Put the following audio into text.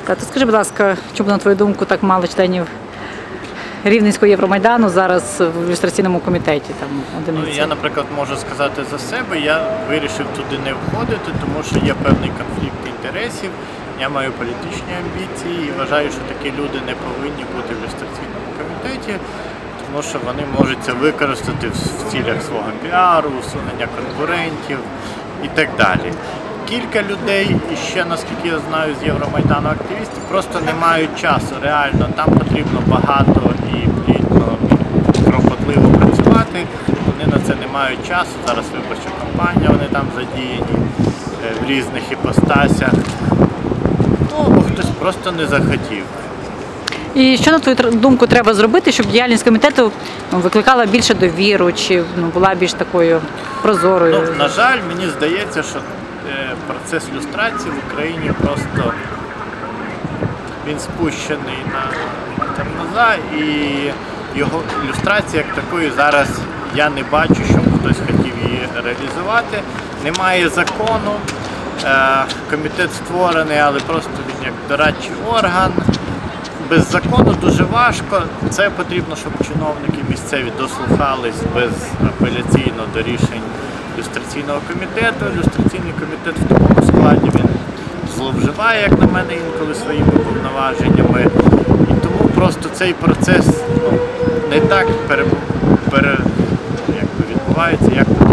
То скажи, будь ласка, чому, на твою думку, так мало членів Рівненського Євромайдану зараз в люстраційному комітеті? Я, наприклад, можу сказати за себе, я вирішив туди не входити, тому що є певний конфлікт інтересів, я маю політичні амбіції і вважаю, що такі люди не повинні бути в люстраційному комітеті, тому що вони можуть це використати в цілях свого піару, усунення конкурентів і так далі. Кілька людей, і ще, наскільки я знаю, з Євромайдану активістів, просто не мають часу, реально. Там потрібно багато і плідно, кропотливо працювати. Вони на це не мають часу. Зараз виборча кампанія, вони там задіяні в різних іпостасях. Або хтось просто не захотів. І що, на твою думку, треба зробити, щоб діяльність комітету викликала більше довіру, чи була більш такою прозорою? На жаль, мені здається, що процес люстрації в Україні просто він спущений на тормоза, і його люстрація як такої зараз я не бачу, щоб хтось хотів її реалізувати. Немає закону, комітет створений, але просто він як дорадчий орган. Без закону дуже важко. Це потрібно, щоб чиновники місцеві дослухались безапеляційно до рішень люстраційного комітету. Люстраційний комітет в такому складі він зловживає, як на мене, інколи своїми повноваженнями. І тому просто цей процес не так відбувається, як потрібно.